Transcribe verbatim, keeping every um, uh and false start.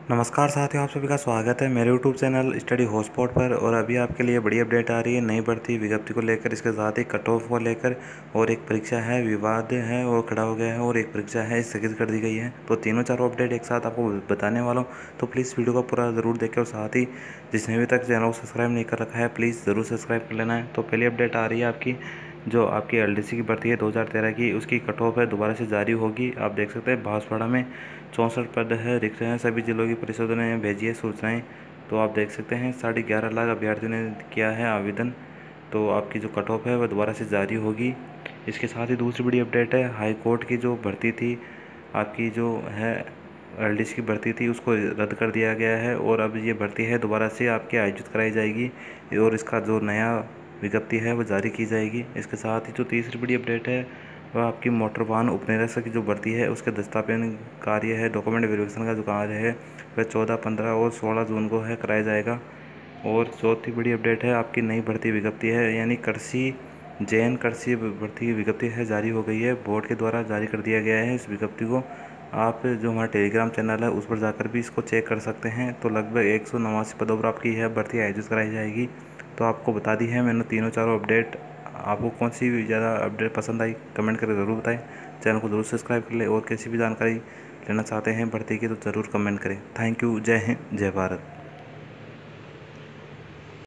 नमस्कार साथियों, आप सभी का स्वागत है मेरे यूट्यूब चैनल स्टडी हॉटस्पॉट पर। और अभी आपके लिए बड़ी अपडेट आ रही है नई भर्ती विज्ञप्ति को लेकर, इसके साथ ही कट ऑफ को लेकर। और एक परीक्षा है विवाद है वो खड़ा हो गया है, और एक परीक्षा है स्थगित कर दी गई है। तो तीनों चारों अपडेट एक साथ आपको बताने वाला हूँ, तो प्लीज़ वीडियो को पूरा ज़रूर देखें। और साथ ही जिसने अभी तक चैनल को सब्सक्राइब नहीं कर रखा है, प्लीज़ ज़रूर सब्सक्राइब कर लेना है। तो पहली अपडेट आ रही है आपकी, जो आपकी एलडीसी की भर्ती है दो हज़ार तेरह की, उसकी कट ऑफ है दोबारा से जारी होगी। आप देख सकते हैं बांसवाड़ा में चौंसठ पद है रिक्त हैं। सभी जिलों की परिषदों ने भेजी है सूचनाएं। तो आप देख सकते हैं साढ़े ग्यारह लाख अभ्यर्थियों ने किया है आवेदन। तो आपकी जो कट ऑफ है वह दोबारा से जारी होगी। इसके साथ ही दूसरी बड़ी अपडेट है, हाई कोर्ट की जो भर्ती थी आपकी, जो है एलडीसी की भर्ती थी, उसको रद्द कर दिया गया है। और अब ये भर्ती है दोबारा से आपके आयोजित कराई जाएगी, और इसका जो नया विज्ञप्ति है वो जारी की जाएगी। इसके साथ ही जो तीसरी बड़ी अपडेट है वह आपकी मोटर वाहन उपनिरीक्षक की जो भर्ती है उसके दस्तावेज कार्य है, डॉक्यूमेंट वेरिफिकेशन का जो कार्य है वह चौदह पंद्रह और सोलह जून को है कराया जाएगा। और चौथी बड़ी अपडेट है आपकी नई भर्ती विज्ञप्ति है, यानी कृषि जैन कृषि भर्ती की विज्ञप्ति है जारी हो गई है, बोर्ड के द्वारा जारी कर दिया गया है। इस विज्ञप्ति को आप जो हमारा टेलीग्राम चैनल है उस पर जाकर भी इसको चेक कर सकते हैं। तो लगभग एक सौ नवासी पदों पर आपकी यह भर्ती आयोजित कराई जाएगी। तो आपको बता दी है मैंने तीनों चारों अपडेट। आपको कौन सी ज़्यादा अपडेट पसंद आई कमेंट करके ज़रूर बताएं। चैनल को ज़रूर सब्सक्राइब कर ले, और किसी भी जानकारी लेना चाहते हैं भर्ती की तो ज़रूर कमेंट करें। Thank you. जय हिंद, जय भारत।